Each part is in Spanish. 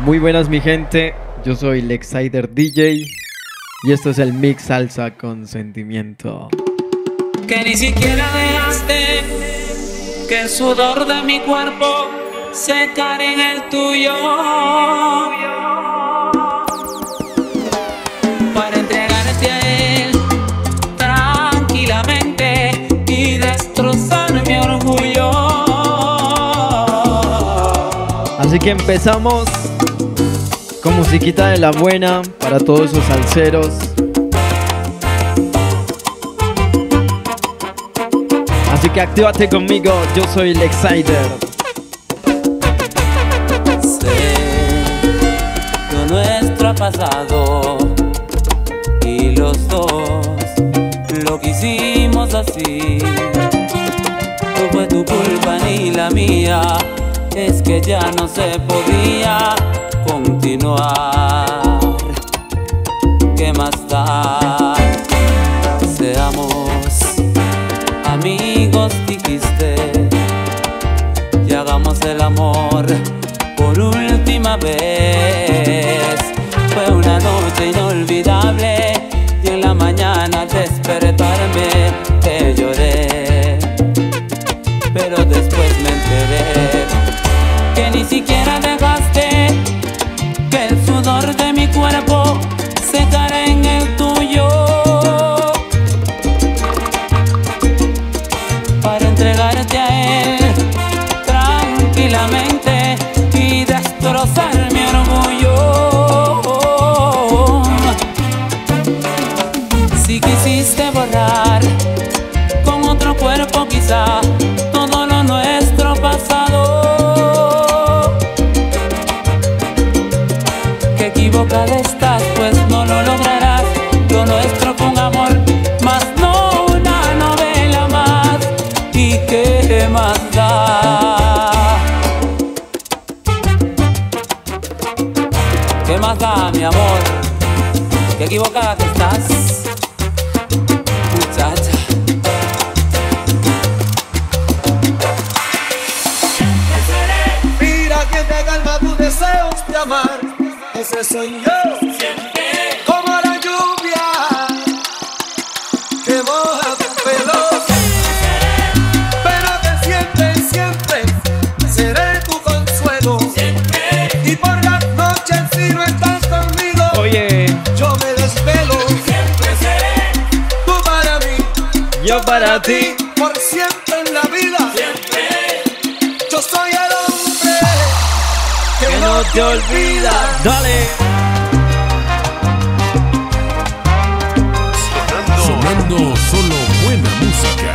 Muy buenas mi gente, yo soy Lexider DJ y esto es el Mix Salsa con Sentimiento. Que ni siquiera dejaste que el sudor de mi cuerpo secara en el tuyo para entregarte a él tranquilamente y destrozar mi orgullo. Así que empezamos con musiquita de la buena para todos esos salseros. Así que actívate conmigo, yo soy Lexider. Sé lo nuestro ha pasado y los dos lo que hicimos así. No fue tu culpa ni la mía, es que ya no se podía continuar. ¿Qué más da? Seamos amigos, dijiste, y hagamos el amor por última vez. Fue una noche inolvidable y en la mañana al despertarme te lloré, pero después me enteré que ni siquiera dejaste que el sudor de mi cuerpo secara en el tuyo para entregarte a él tranquilamente y destrozar mi orgullo. Si quisiste borrar con otro cuerpo quizá todo lo nuestro pasado, que equivocada estás, pues no lo lograrás. Lo nuestro fue un amor, más no una novela más. ¿Y qué más da? ¿Qué más da, mi amor? ¿Qué equivocada que estás, muchacha? Mira que te calma tus deseos de amar. Ese soy yo, siempre como la lluvia que moja tu pelo. Pero que siempre, siempre seré tu consuelo. Siempre. Y por las noches si no estás conmigo, Oye, yo me desvelo. Siempre seré tú para mí, yo para ti. por siempre en la vida. Siempre yo soy el hombre que no te olvida. Dale. Sonando solo buena música.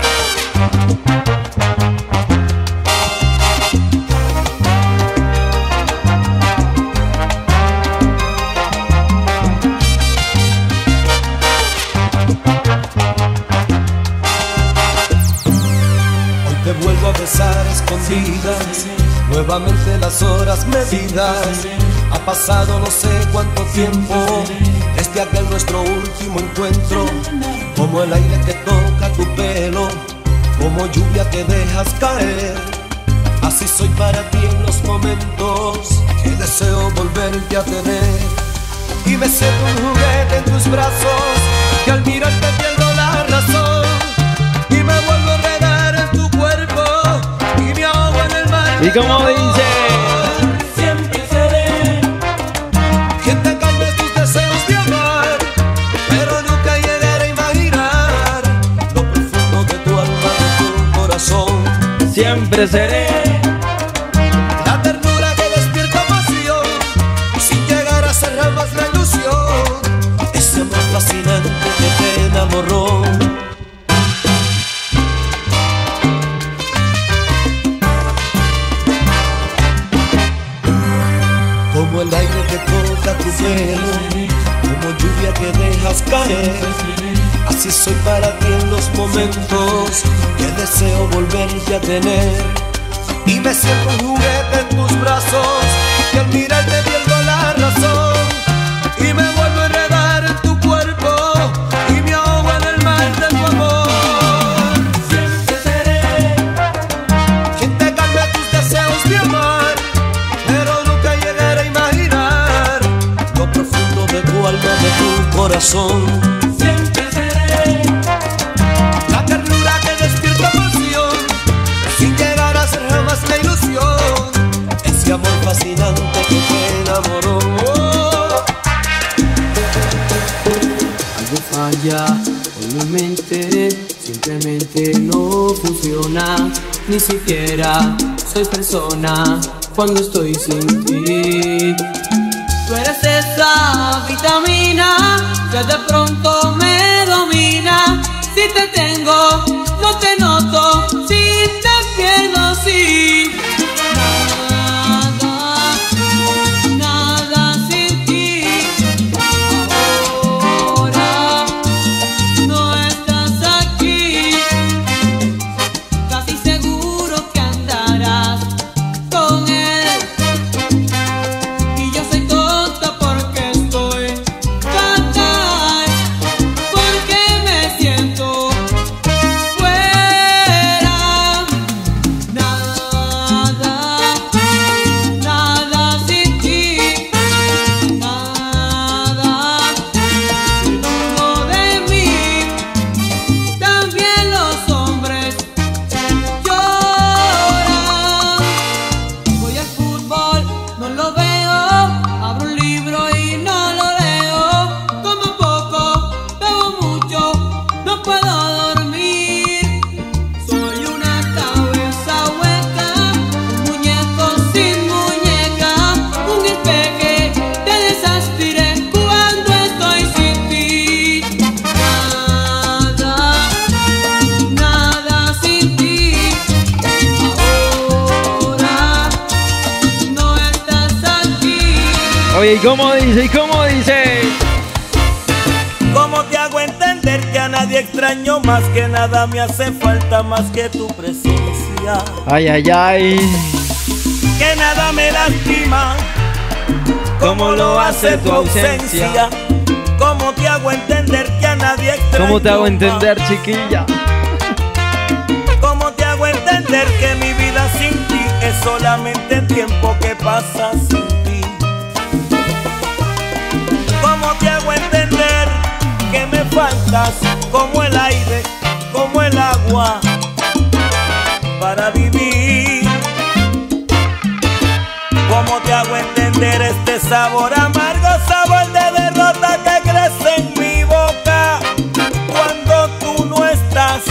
Hoy te vuelvo a besar escondidas, nuevamente las horas medidas. Ha pasado no sé cuánto tiempo desde aquel nuestro último encuentro. Como el aire que toca tu pelo, como lluvia que dejas caer. Así soy para ti en los momentos que deseo volverte a tener. Y me siento un juguete en tus brazos, que al mirarte pierdo la razón. Y me vuelvo a enredar en tu cuerpo y me ahogo en el mar. ¿Y como dice? Siempre seré quien te calme tus deseos de amar, pero nunca llegaré a imaginar lo profundo de tu alma, de tu corazón. Siempre seré. La ternura que despierta pasión, sin llegar a ser jamás la ilusión. Ese amor fascinante que te enamoró. Como el aire que toca tu pelo, como lluvia que dejas caer. Así soy para ti en los momentos que deseo volverte a tener. Y me siento un juguete en tus brazos, que al mirarte pierdo la razón. Y me vuelvo a enredar en tu cuerpo y me ahogo en el mar de tu amor. Siempre seré quien te calme tus deseos de amar, pero nunca llegaré a imaginar mi mente simplemente no funciona. Ni siquiera soy persona cuando estoy sin ti. Tú eres esa vitamina que de pronto me domina. Si te tengo, no te noto. Si te pierdo, sí. Nada sin ti. Ahora no estás aquí. Casi seguro que andarás con él. Y yo soy tonta porque estoy fatal, porque me siento fuera. Nada sin ti. Nada no de mí. También los hombres lloran. Voy al fútbol, no lo veo. Abro un libro y no lo leo. Como poco, bebo mucho, no puedo dormir. Soy una cabeza hueca, un muñeco sin muñeca, un espeje de desaspiré cuando estoy sin ti. Nada sin ti. Ahora no estás aquí. Oye, ¿y cómo dice? ¿Y cómo dice? ¿Cómo te hago entender que a nadie extraño más, que nada me hace falta más que tu presencia? Ay, ay, ay. Que nada me lastima como lo hace tu ausencia. ¿Cómo te hago entender que a nadie extraño ¿Cómo te hago más? entender, chiquilla? ¿Cómo te hago entender que mi vida sin ti es solamente tiempo que pasa sin ti? ¿Cómo te hago entender que me faltas como el aire, como el agua para vivir? ¿Cómo te hago entender este sabor amargo, sabor de derrota que crece en mi boca cuando tú no estás?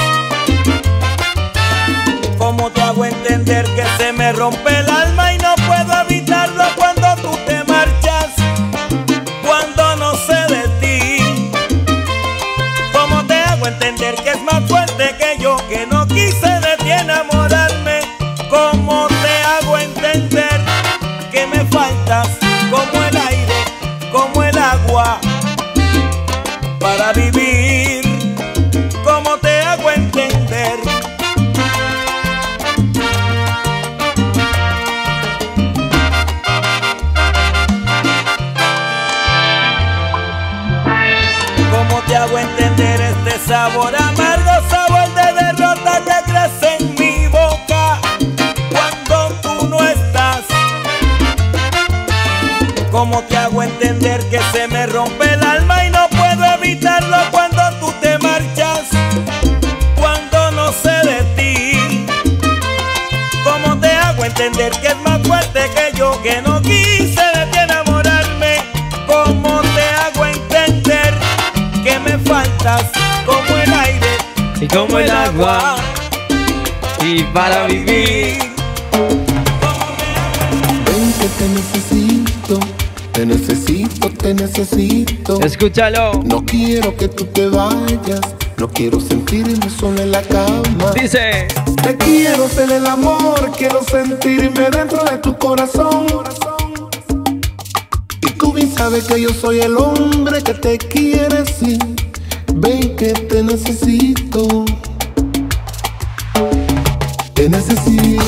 ¿Cómo te hago entender que se me rompe el alma y no puedo evitarlo cuando tú te marchas, cuando no sé de ti? ¿Cómo te hago entender que es más fuerte que yo, que no quise de ti enamorarme? ¿Cómo te hago entender que me faltas como el aire, como el agua para vivir? ¿Cómo te hago entender? ¿Cómo te hago entender este sabor amargo, sabor de derrota que crece en mi boca cuando tú no estás? ¿Cómo te hago entender que se me rompe el alma y no puedo evitarlo cuando tú te marchas, cuando no sé de ti? ¿Cómo te hago entender que es más fuerte que yo, que no quise de ti enamorarme? ¿Cómo te hago entender que me faltas como el aire Y como el agua. Y para vivir. Ven que te necesito, te necesito, te necesito. Escúchalo. No quiero que tú te vayas, no quiero sentirme solo en la cama. Dice. Te quiero ser el amor, quiero sentirme dentro de tu corazón. Y tú bien sabes que yo soy el hombre que te quiere, sí. Ven que te necesito. Te necesito.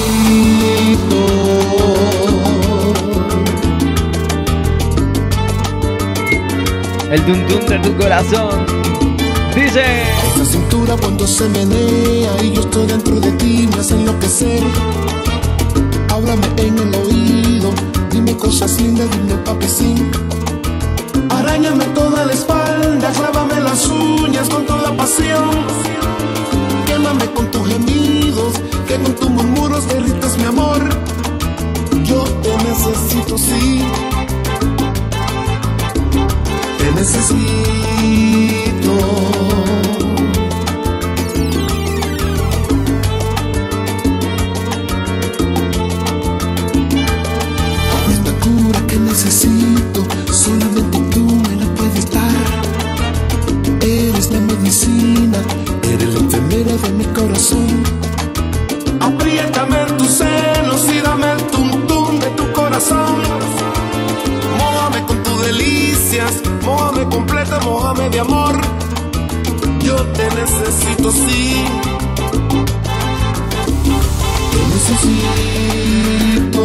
El dun dun de tu corazón. Dice. Esa cintura cuando se menea y yo estoy dentro de ti me hace enloquecer. Háblame en el oído, dime cosas lindas, dime papi sí. Aráñame toda la espalda, clávame las uñas con toda pasión. Quémame con tus gemidos, que con tus murmuros derrites mi amor. Yo te necesito, sí. Te necesito. corazón. Apriétame tus senos y dame el tum-tum de tu corazón. Mójame con tus delicias, mójame completa, mójame de amor. Yo te necesito, sí. Te necesito.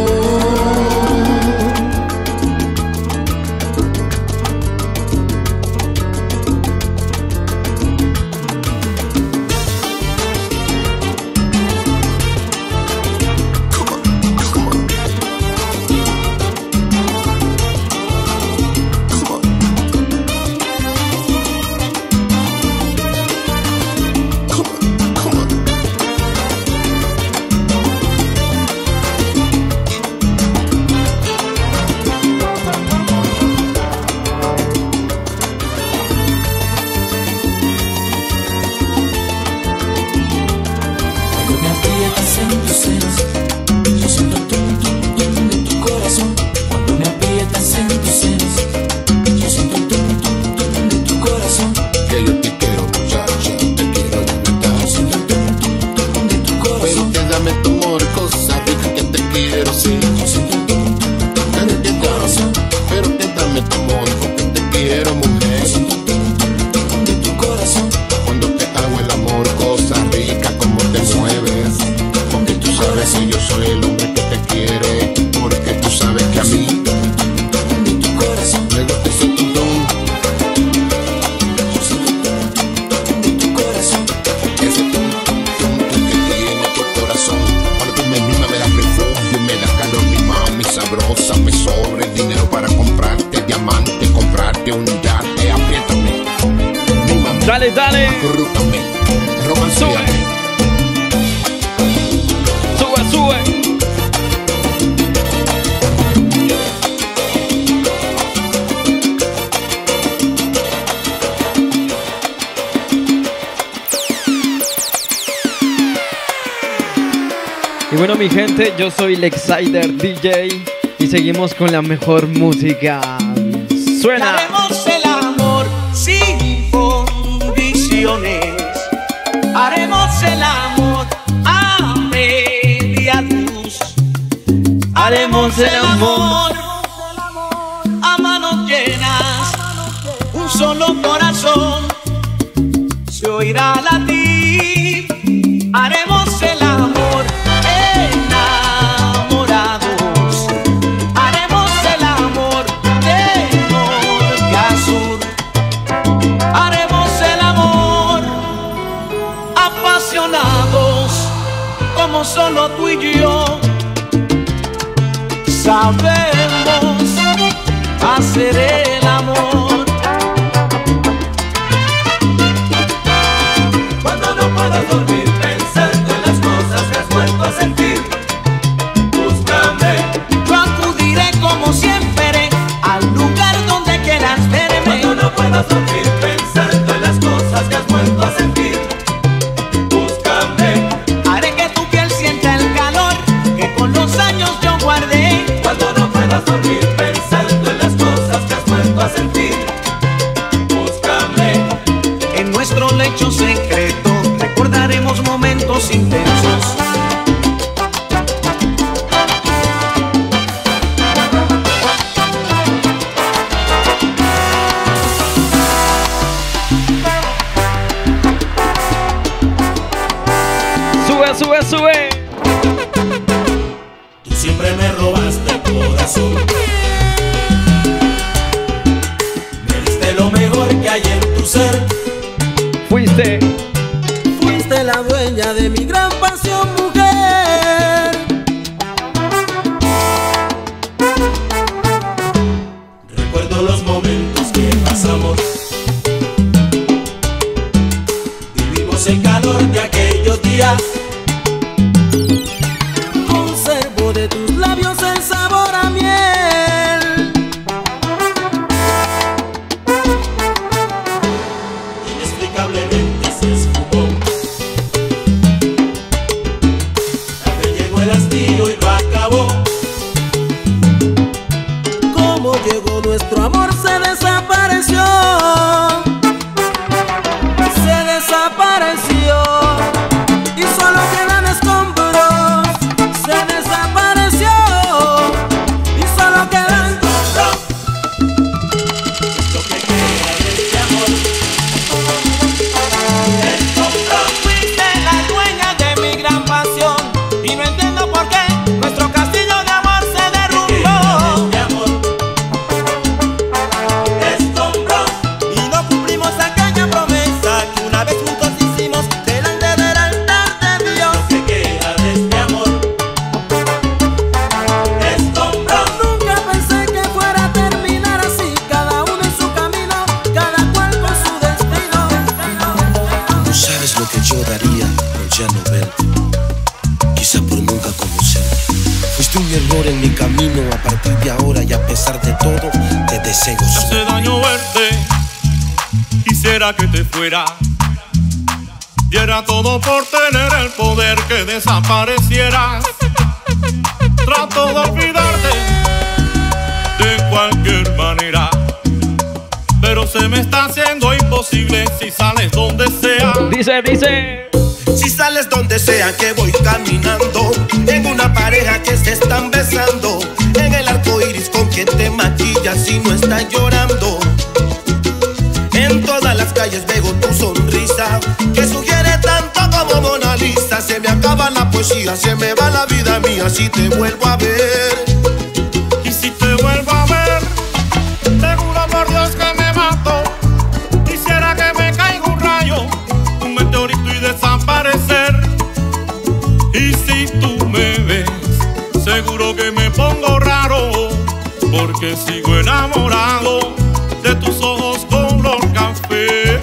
Dale, dale. Corrúcame, romancéame. Sube, sube. Y bueno, mi gente, yo soy Lexider DJ y seguimos con la mejor música. Suena. Haremos el amor sin condiciones. Haremos el amor a media luz. Haremos el amor a manos llenas. Un solo corazón se oirá latir. Haremos el amor enamorados. Haremos el amor de norte a sur. Haremos el amor apasionados como solo tú y yo sabemos hacer el amor. Cuando no puedas dormir pensando en las cosas que has vuelto a sentir, búscame. Yo acudiré como siempre al lugar donde quieras verme. Cuando no puedas dormir pensando en las cosas que has vuelto a sentir, búscame. Haré que tu piel sienta el calor que con los años yo guardé. Cuando no puedas dormir pensando en las cosas que has vuelto a sentir, búscame. En nuestro lecho secreto recordaremos momentos intensos. Sube, sube, sube. Tú siempre me robaste el corazón. Me diste lo mejor que hay en tu ser. Fuiste. Fuiste la dueña de mi gran pasión, mujer. Recuerdo los momentos que pasamos. Vivimos el calor de aquellos días. Conservo de tus labios el sabor a miel. Inexplicablemente se esfumó. Me llegó el hastío y lo acabó. Como llegó nuestro amor se desapareció. Se desapareció. flor en mi camino a partir de ahora, y a pesar de todo te deseo. Me hace daño verte, quisiera que te fuera. Diera todo por tener el poder que desaparecieras. Trato de olvidarte de cualquier manera, pero se me está haciendo imposible si sales donde sea. Dice. Si sales donde sea que voy caminando, en una pareja que se están besando, en el arco iris con que te maquillas y no estás llorando. En todas las calles veo tu sonrisa, que sugiere tanto como Mona Lisa. Se me acaba la poesía, se me va la vida mía si te vuelvo a ver. Y si te vuelvo a ver, te juro por Dios que me mato. Quisiera que me caiga un rayo, un meteorito y desaparecer. Y si tú me ves, seguro que me pongo raro, porque sigo enamorado de tus ojos color café.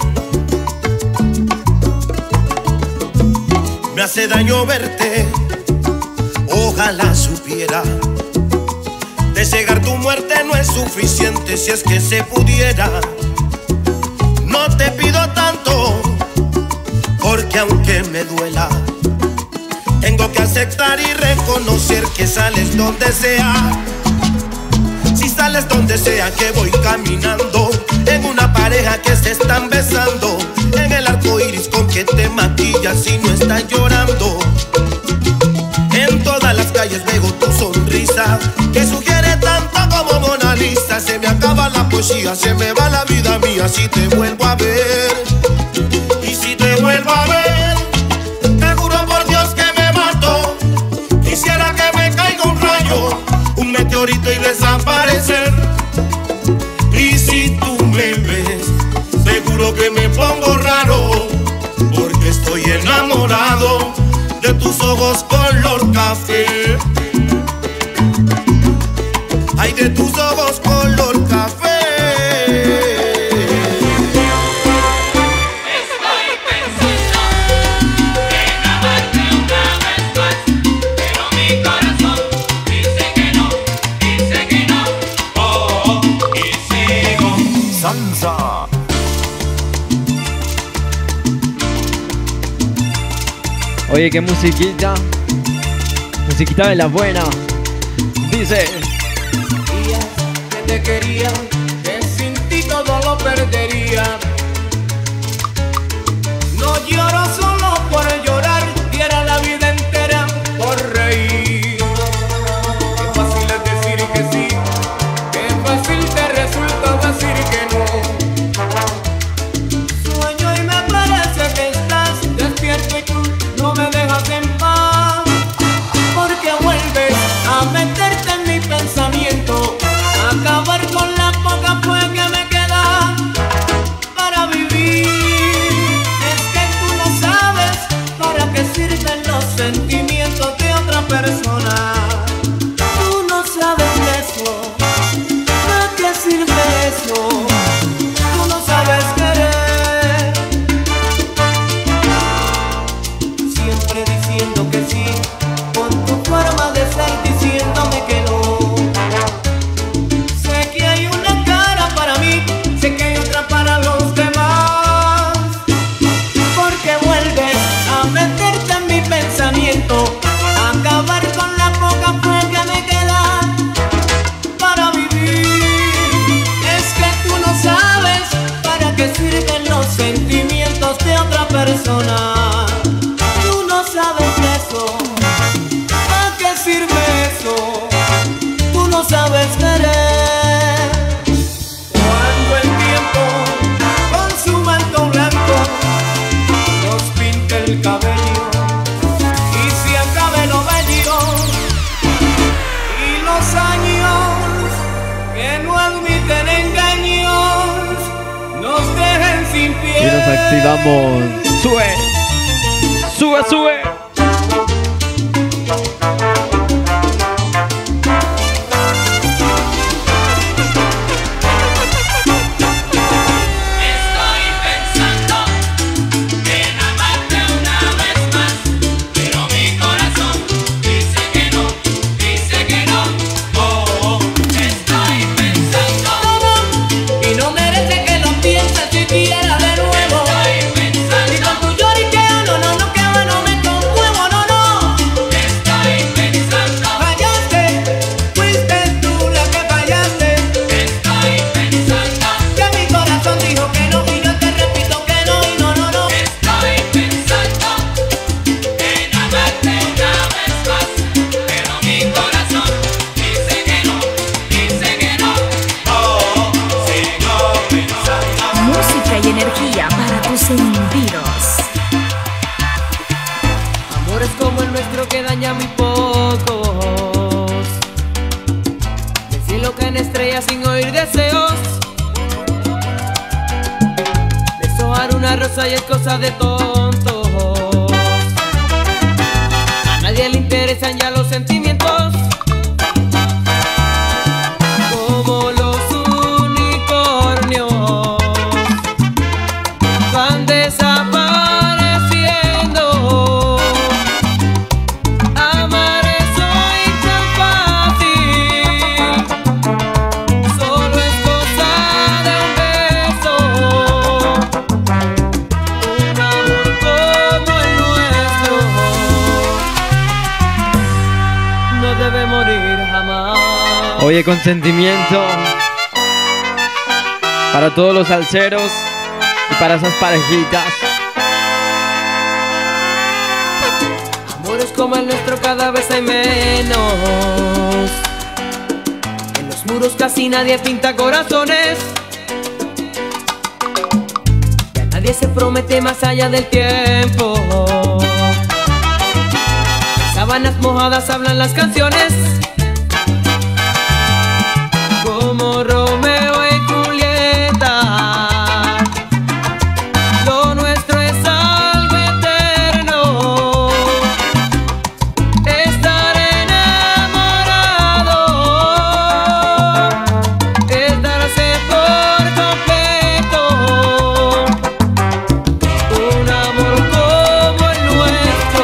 Me hace daño verte, ojalá supiera. Desear tu muerte no es suficiente si es que se pudiera. No te pido tanto, porque aunque me duela, tengo que aceptar y reconocer que sales donde sea. Si sales donde sea que voy caminando, en una pareja que se están besando, en el arco iris con que te maquillas y no estás llorando. En todas las calles veo tu sonrisa, que sugiere tanto como Mona Lisa. Se me acaba la poesía, se me va la vida mía si te vuelvo a ver. Y si te vuelvo a ver, te juro por Dios que me mato. Quisiera que me caiga un rayo, un meteorito y desaparecer. Y si tú me ves, seguro que me pongo raro, porque estoy enamorado de tus ojos color café. Ay, de tus ojos color café. Estoy pensando en amarte una vez más, pero mi corazón dice que no, dice que no. Oh, y sigo. Salsa. Oye, qué musiquita. Musiquita de la buena. Dice. Días que te quería, que sin ti todo lo perdería. No lloro solo por llorar, diera la vida entera por reír. Qué fácil es decir que sí, qué fácil te resulta decir que no. Sueño y me parece que estás despierto y tú no me dejas en paz, porque vuelves a meterte en mi pensamiento, a acabar con la poca fe que me queda para vivir. Es que tú no sabes para qué sirven los sentimientos de otra persona. Tú no sabes eso, para qué sirve eso. Tú no sabes querer, siempre diciendo que sí, con tu forma de ser diciéndome que no. Sé que hay una cara para mí, sé que hay otra para los demás, porque vuelves a meterte en mi pensamiento, a acabar con la poca fe que me queda para vivir. Es que tú no sabes para qué sirven los sentimientos de otra persona. Tú no sabes eso, ¿para qué sirve eso? Tú no sabes querer. Cuando el tiempo con su manto blanco nos pinte el cabello y se acabe lo bello, y los años que no admiten engaños nos dejen sin pie. Y nos activamos. Sube. Sube, sube. Estoy pensando en amarte una vez más, pero mi corazón dice que no, dice que no. quedan ya muy pocos. El cielo cae en estrellas sin oír deseos. Deshojar una rosa y es cosa de tontos. A nadie le interesan ya los sentimientos. Como los unicornios van desapareciendo. Amar es hoy tan fácil, solo es cosa de un beso. Un amor como el nuestro no debe morir jamás. Oye, Consentimiento, para todos los salseros y para esas parejitas. Amores como el nuestro cada vez hay menos. En los muros casi nadie pinta corazones. Ya nadie se promete más allá del tiempo. En sábanas mojadas hablan las canciones. Como Romeo y Julieta, lo nuestro es algo eterno. Estar enamorado es darse por completo. Un amor como el nuestro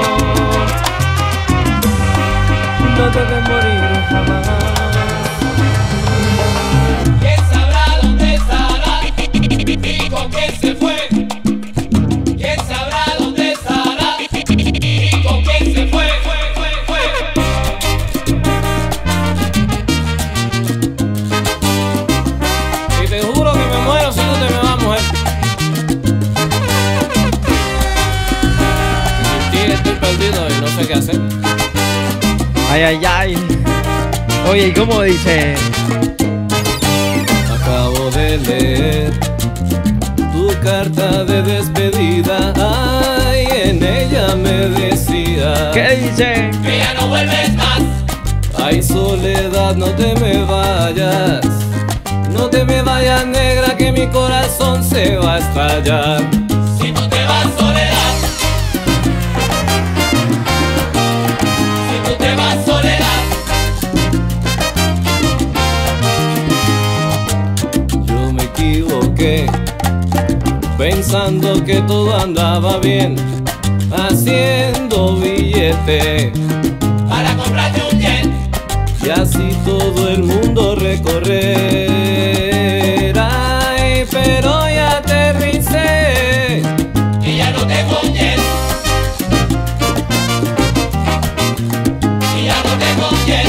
no debe morir jamás. ¿Quién sabrá dónde estará y con quién se fue? ¿Quién sabrá dónde estará y con quién se fue? Y te juro que me muero si no te me vas, mujer. Sin ti estoy perdido y no sé qué hacer. Ay, ay, ay. Oye, ¿y cómo dice? Acabo de leer tu carta de despedida. Ay, en ella me decía: ¿Qué dice? Que ya no vuelves más. ay, soledad, no te me vayas. No te me vayas, negra, que mi corazón se va a estallar. Si tú te vas, soledad. Si tú te vas, soledad. Yo me equivoqué pensando que todo andaba bien, haciendo billete Para comprarte un jet. y así todo el mundo recorrer. Ay, pero ya aterricé. Y ya no tengo un jet. Y ya no tengo un jet.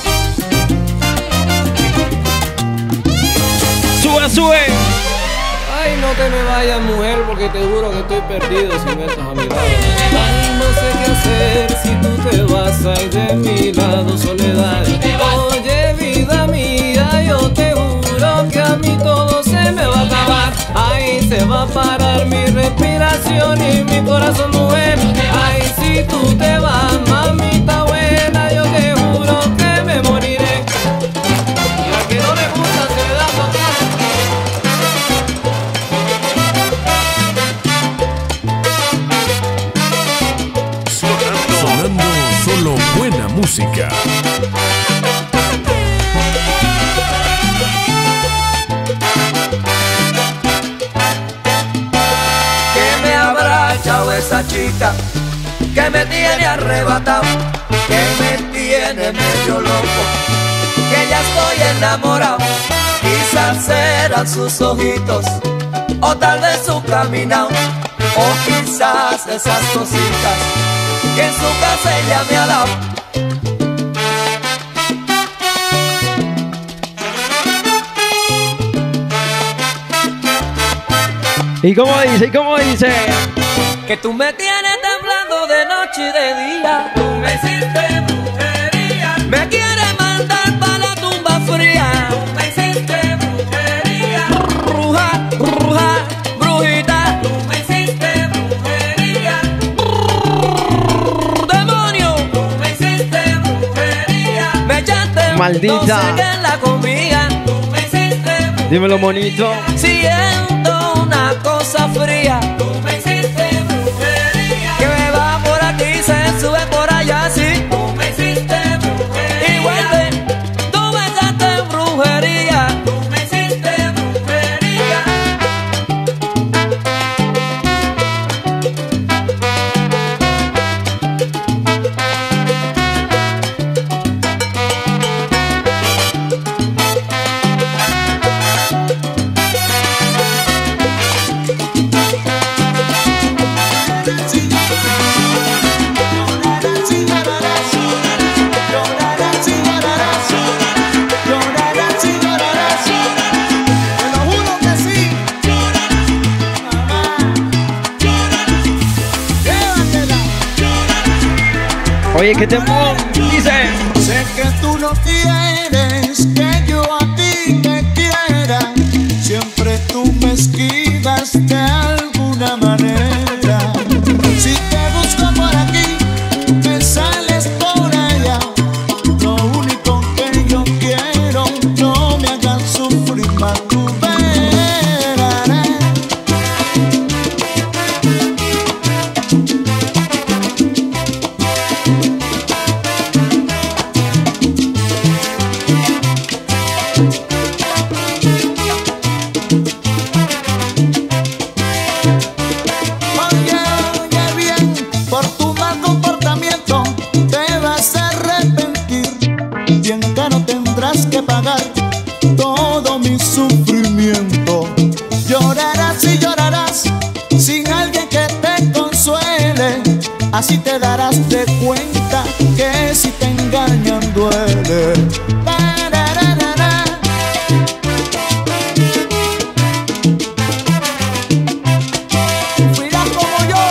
¡Sube, sube! Ay, no te me vayas, mujer, porque te juro que estoy perdido si no estás a mi lado. Ay, no sé qué hacer si tú te vas, ay, de mi lado, soledad. Oye, vida mía, yo te juro que a mí todo se me va a acabar. Ay, se va a parar mi respiración y mi corazón, mujer. Ay, si tú te vas, mamita buena, yo te juro que me moriré. Y a que no le gusta se le da tocar. Sonando solo buena música. Que me habrá echado esa chica que me tiene arrebatado, que me tiene medio loco, que ya estoy enamorado. Quizás serán sus ojitos, o tal vez su caminado, o quizás esas cositas que en su casa ella me ha dado. ¿Y cómo dice? ¿Y cómo dice? Que tú me tienes temblando de noche y de día. Tú me hiciste brujería. Me quieres mandar para la tumba fría. Tú me hiciste brujería. Bruja, bruja, brujita. Tú me hiciste brujería. Demonio. Tú Maldita. No sé qué la comía. Tú me hiciste brujería. Dímelo, monito. Siento una cosa fría. Tú me hiciste brujería. Que me va por aquí, se sube por allá, sí. Tú me hiciste brujería. Y vuelve, tú me hiciste brujería. Tú me hiciste brujería. Oye, ¿qué te dice? Sé que tú no quieres que yo a ti te quiera. Siempre tú me esquivas de alguna manera. Si te busco por aquí, me sales por allá. Lo único que yo quiero, no me hagas sufrir más, tú verás. Oye bien, por tu mal comportamiento te vas a arrepentir. Bien caro tendrás que pagar todo mi sufrimiento. Llorarás y llorarás sin alguien que te consuele. Así te darás de cuenta que si te engañan duele. Tarararara. Sufrirás como yo.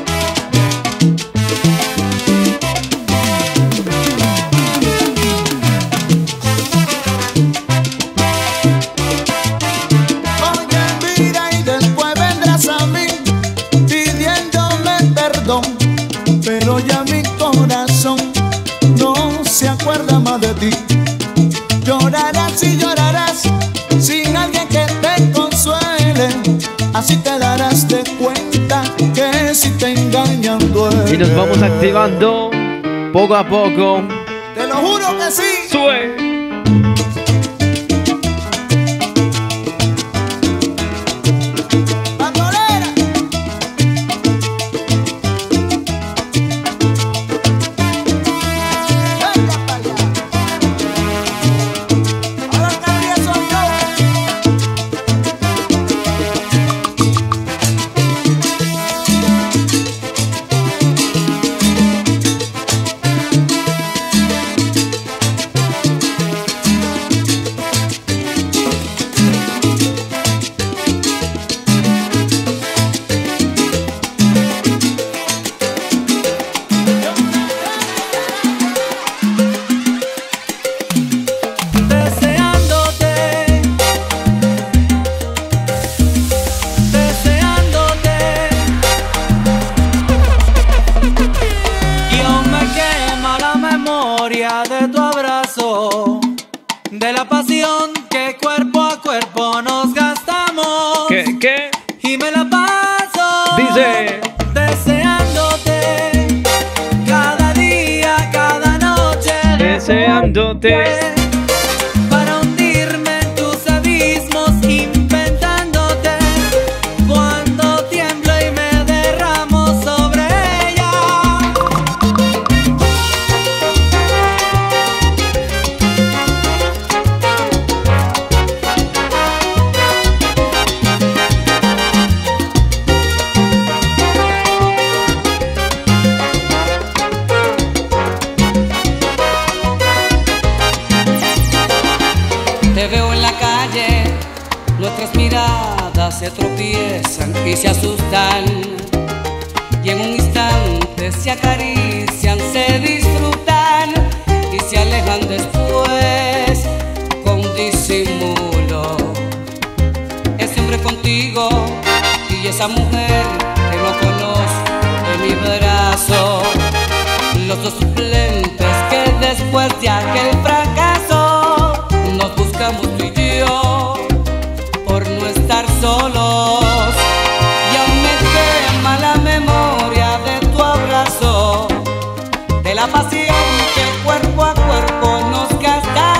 Oye, mira, y después vendrás a mí pidiéndome perdón, pero ya mi corazón no se acuerda más de ti. Llorarás y llorarás sin alguien que te consuele. Así te darás de cuenta que si te engañan duele. Y nos vamos activando poco a poco. Te lo juro que sí. Sube. Bandolera. Venga para allá. Ahora el cambio soy yo. Deseándote, deseándote. Y aún me quema la memoria de tu abrazo, de la pasión que cuerpo a cuerpo nos gastamos. ¿Qué? Y me la paso Dice. deseándote cada día, cada noche. Deseándote. Para hundirme en tus abismos, inventándote. Cuando tiemblo y me derramo sobre ella. Te veo en la calle, nuestras miradas se tropiezan y se asustan. Y en un instante se acarician, se disfrutan y se alejan después con disimulo. Ese hombre contigo y esa mujer que no conozco en mi brazo. Los dos suplentes que después de aquel fracaso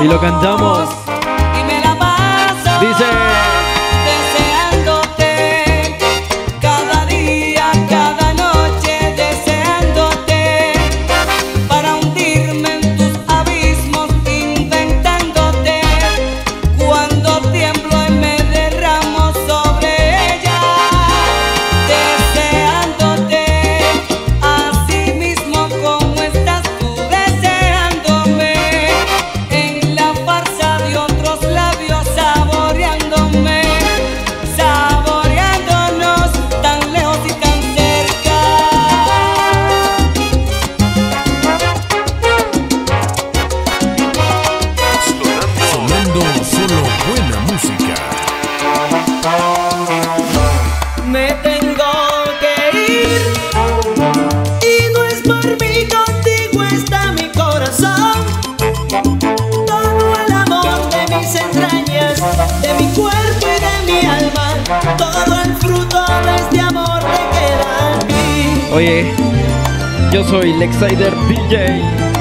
Y lo cantamos. Y me la paso Dice: deseándote, cada día, cada noche deseándote, para hundirme en tus abismos inventándote, cuando tiemblo y me derramo sobre ella, deseándote, así mismo como estás tú deseándome, en la farsa de otros labios saboreándome, saboreándonos tan lejos y tan cerca. Sonando solo buena música. Me tengo que ir y no es por mí, contigo está mi corazón. Todo el amor de mis entrañas, de mi cuerpo y de mi alma, todo el fruto de este amor te queda aquí. oye, yo soy Lexaider DJ.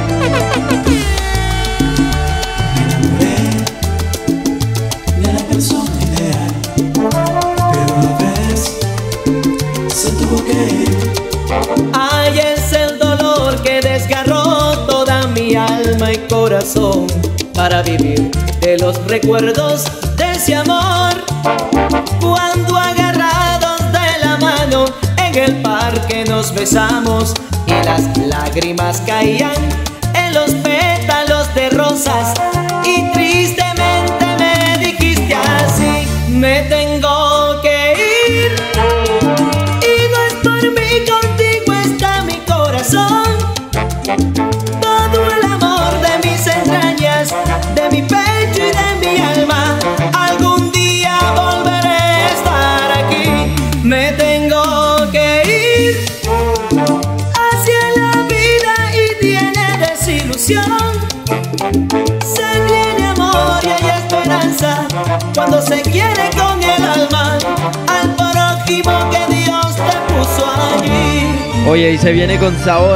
De la persona ideal, pero lo ves, se tuvo que ir. Ay, es el dolor que desgarró toda mi alma y corazón para vivir de los recuerdos de ese amor. Cuando agarrados de la mano en el parque nos besamos y las lágrimas caían en los pétalos de rosas y tristemente me dijiste así: me tengo que ir y no es por mí, contigo está mi corazón. Todo el amor de mis entrañas, de mi pecho y de mi alma, algún día volveré a estar aquí. Me tengo que ir hacia la vida y tiene desilusión. Se tiene amor y hay esperanza cuando se quiere con el alma al prójimo que Dios te puso allí. Oye, y se viene con sabor.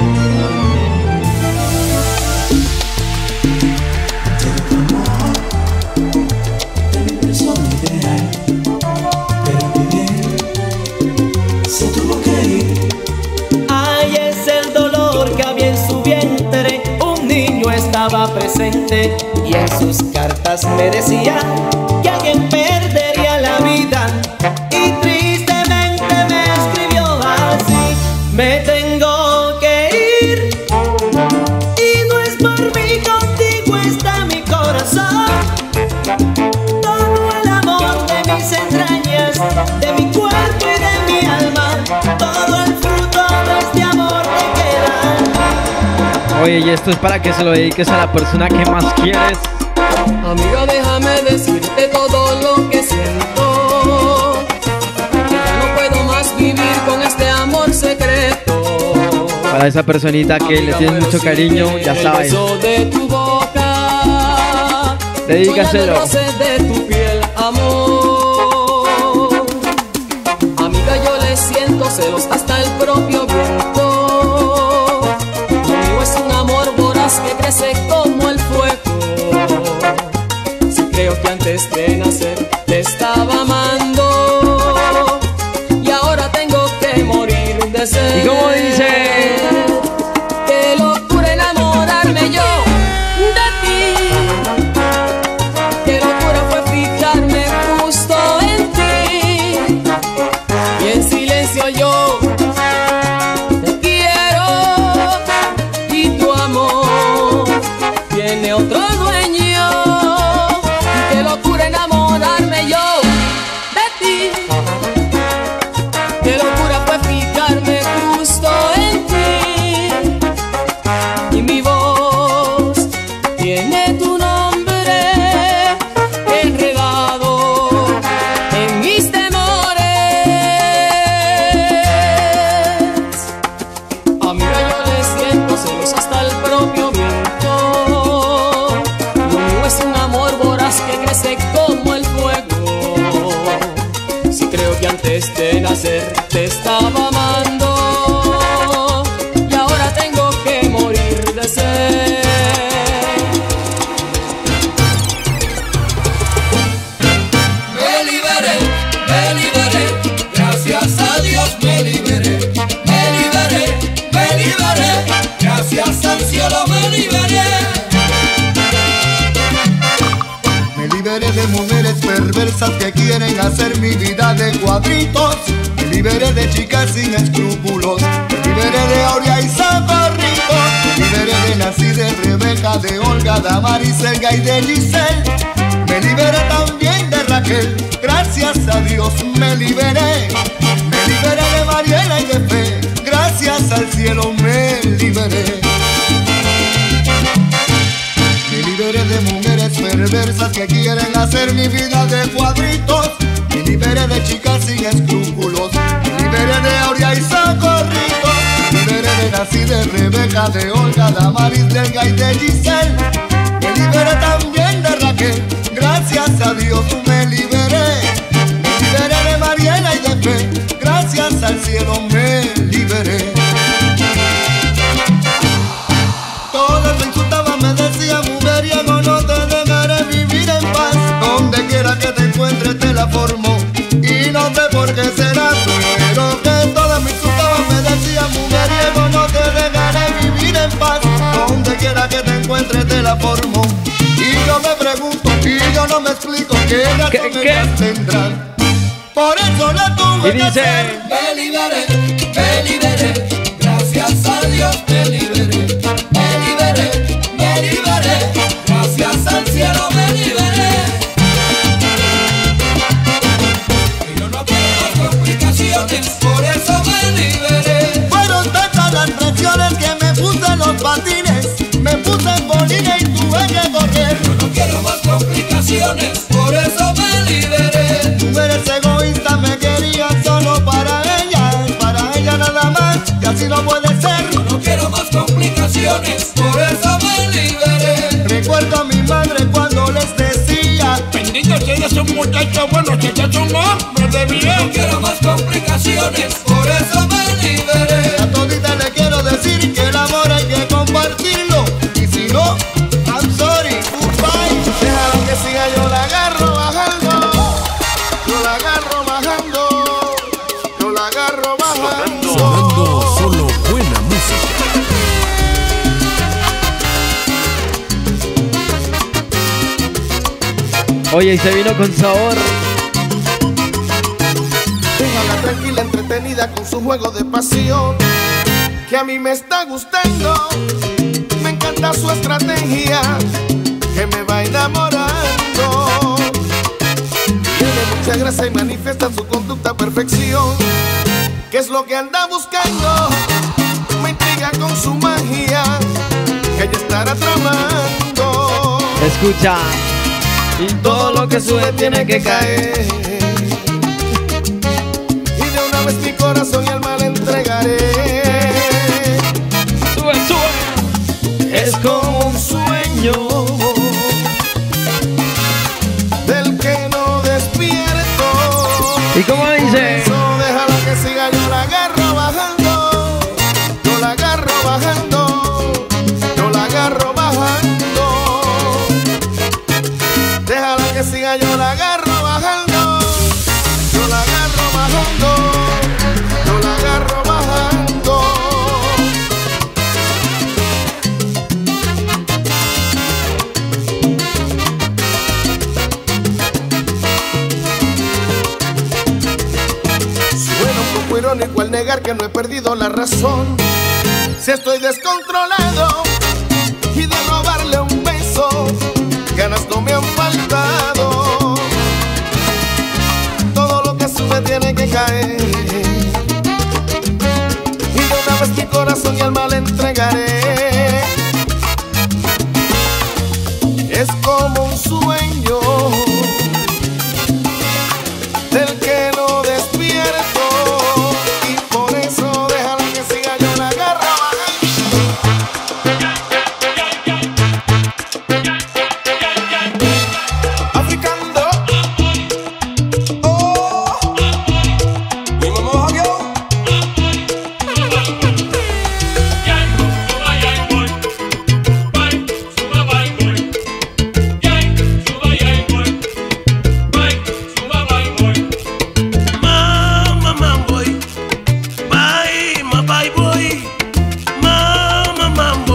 De mi persona ideal, pero vivir, se tuvo que ir. Ay, es el dolor que había en su vientre. Un niño estaba presente y en sus cartas me decía que alguien perdería la vida. Y tristemente me escribió así: me tengo que ir y no es por mí, contigo está mi corazón. Todo el amor de mis entrañas, de mi cuerpo y de mi alma, todo el fruto de este amor te queda. Oye, y esto es para que se lo dediques a la persona que más quieres. Amiga, déjame decirte todo lo que siento, que ya no puedo más vivir con este amor secreto. Para esa personita que le tienes mucho cariño, ya sabes. El beso de tu boca, Dedícaselo. soñando el roce de tu piel, amor. Amiga, yo le siento celos hasta el propio viento. Lo mío es un amor voraz que crece como el fuego. Si creo que antes de nacer te estaba amando y ahora tengo que morir de sed. ¿Y cómo dice? Qué locura enamorarme yo de ti. Qué locura fue fijarme justo en ti. Y en silencio yo te quiero y tu amor tiene otro dueño. Y qué locura enamorarme yo de ti. Qué locura fue fijarme justo en ti. Y mi voz tiene tu nombre enredado en mis temores. Amiga, yo le siento celos hasta el propio viento. Lo mío es un amor voraz que crece como el fuego. Si creo que antes de nacer te estaba amando y ahora tengo que morir de sed. gracias al cielo me liberé. Me liberé de mujeres perversas que quieren hacer mi vida de cuadritos. Me liberé de chicas sin escrúpulos. Me liberé de Aurea y Socorrito. Me liberé de Nancy, de Rebeca, de Olga, de Amaris, Elga y de Giselle. Me liberé también de Raquel, gracias a Dios me liberé. Me liberé de Mariela y de Fe, gracias al cielo me liberé. Me liberé de mujeres perversas que quieren hacer mi vida de cuadritos. Me liberé de chicas sin escrúpulos. Me liberé de Aurea y Socorrito. Me liberé de Nancy, de Rebeca, de Olga, de Amaris, de Elga y de Giselle. Me liberé también de Raquel, gracias a Dios me liberé. Me liberé de Mariela y de Fe, gracias al cielo me liberé. Todos me insultaban, me decían mujeriego, no te dejaré vivir en paz. Donde quiera que te encuentres te la formo, y no sé por qué será, pero que todos me insultaban, me decían mujeriego, no te dejaré vivir en paz. Donde quiera que te encuentres te la formo. Y yo me pregunto, y yo no me explico qué razón ellas tendrán. Por eso la tuve que hacer. Me liberé, gracias a Dios me liberé. Me liberé, gracias al cielo me liberé. Y yo no quiero más complicaciones, por eso me liberé. Fueron tantas las presiones que me puse en los patines, me puse en bolina y tuve que correr. Yo no quiero más complicaciones, por eso me liberé. Mujeres egoístas me querían solo para ella nada más, y así no puede ser. Yo no quiero más complicaciones, por eso me liberé. Recuerdo a mi madre cuando les decía: bendito si ella es un muchacho bueno, si ella es un hombre de bien. No quiero más complicaciones, por eso me liberé. A todita le quiero decir que el amor hay que compartirlo, y si no, I'm sorry, goodbye. Déjala que siga, yo la agarro bajando, yo la agarro bajando, yo la agarro bajando. Sonando solo buena música. Oye, y se vino con sabor. Déjala tranquila, entretenida con su juego de pasión, que a mí me está gustando. Me encanta su estrategia, que me va enamorando. Tiene mucha gracia y manifiesta su conducta a perfección. ¿Qué es lo que anda buscando? Me intriga con su magia, que ella estará tramando. Escucha. Y todo lo que sube tiene que caer. Y de una vez mi corazón y alma le entregaré. Sube, sube. Es como un sueño del que no despierto. ¿Y cómo dice? Eso déjala que siga, yo la agarro bajando, yo la agarro bajando, yo la agarro bajando. Déjala que siga, yo la agarro bajando, yo la agarro bajando, yo la agarro bajando. Suena un poco irónico al negar que no he perdido la razón. Si estoy descontrolado y de robarle un beso, ganas no me han faltado. Todo lo que sube tiene que caer. Y de una vez mi corazón y alma le entregaré. Es como un sueño del que no despierto. Y por eso déjala que siga, yo la agarro africando. Oh, mi mamá vio. Mamá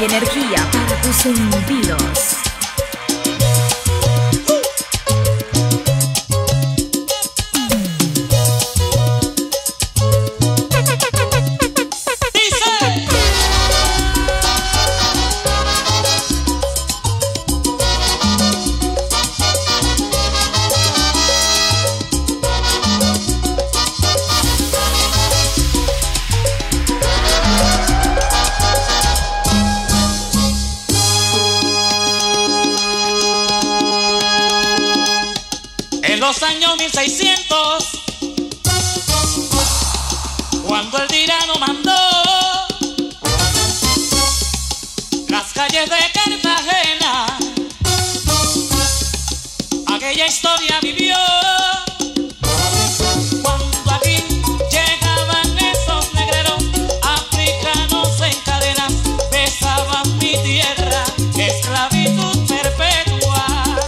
y energía para tus sentidos. En los años 1600, cuando el tirano mandó las calles de Cartagena, aquella historia vivió. Cuando aquí llegaban esos negreros africanos en cadenas, besaban mi tierra, esclavitud perpetua.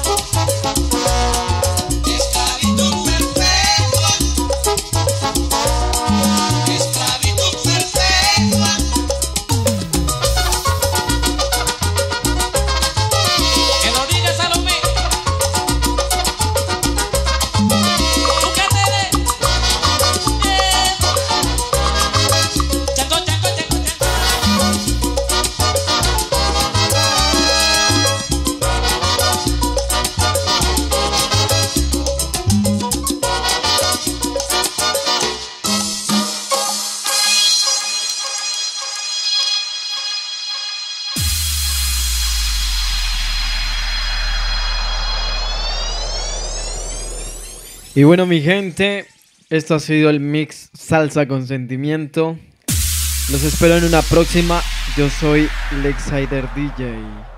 Y bueno, mi gente, esto ha sido el mix Salsa con Sentimiento. Los espero en una próxima. Yo soy Lexider DJ.